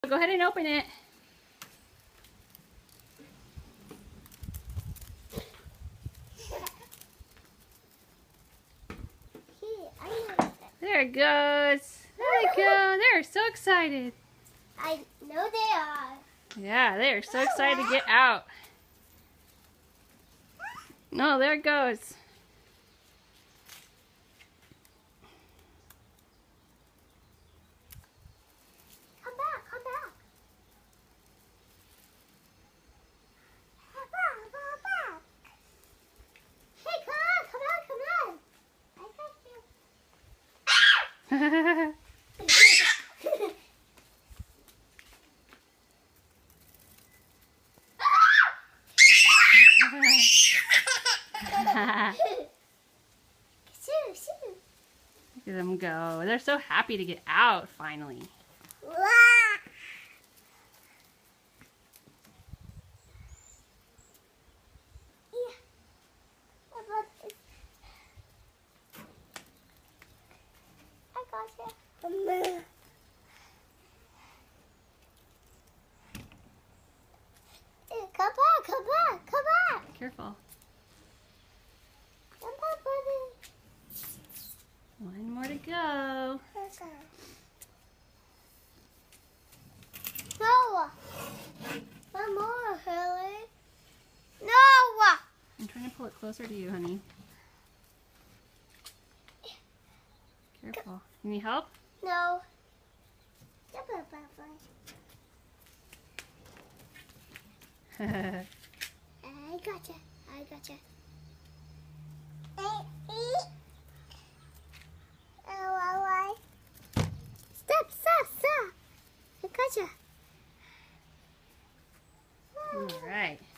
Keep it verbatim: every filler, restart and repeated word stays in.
Go ahead and open it. There it goes. There they go. They're so excited. I know they are. Yeah, they're so excited to get out. No, there it goes. Come back, come back. Come back, come back. Hey, come on, come on, come on. I got you. Look at them go. They're so happy to get out finally. I got you. Come back, come back, come back. Careful. Come back, buddy. One more to go. No. One more, Haley. No. I'm trying to pull it closer to you, honey. Careful. You need help? No. I gotcha. I gotcha. Stop, stop, stop. I gotcha. All right.